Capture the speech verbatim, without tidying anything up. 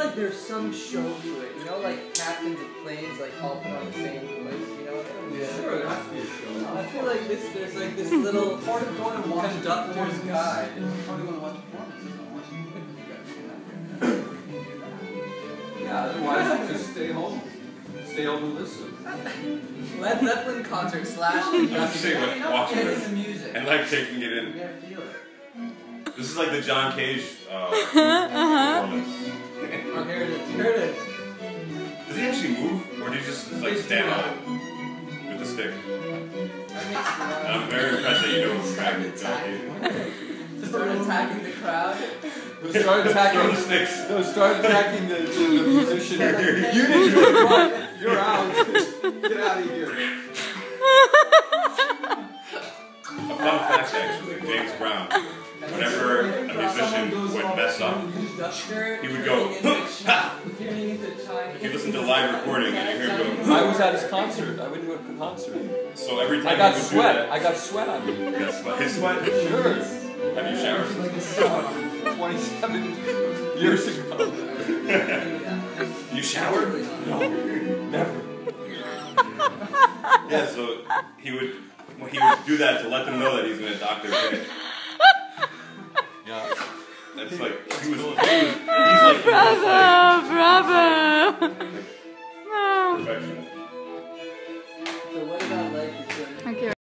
like there's some show to it, you know, like captains of planes, like all put on the same voice, you know? Yeah, sure, it has to be a show. I feel like this, there's like this little part of going to watch conductor's guide. Part of going to watch performances. Yeah, otherwise you just stay home. Stay home and listen. Led Zeppelin concert slash I'm saying like watching getting this the music. and like taking it You in. gotta feel it. This is like the John Cage uh, performance. Oh, here it is. Here it is. Does he actually move, or do you just like stand on it with the stick? And I'm very impressed that you don't track it. Start attacking the crowd. Start attacking Throw the sticks. No, start attacking the, the, the musician. You didn't do it right. You're out. Get out of here. A fun fact, actually, James Brown. Whenever a musician would mess up, he would go, ha! If you listen to live recording and you hear him go, I was at his concert. I went to a concert. so every time I got he would sweat. do that, I got sweat on me. you got sweat. His sweat? Sure. Have you showered? twenty-seven years ago. You showered? No, never. Yeah, so he would well, he would do that to let them know that he's going to dock their pay. Yeah. That's like, he was, he was he's like, Bravo, bravo.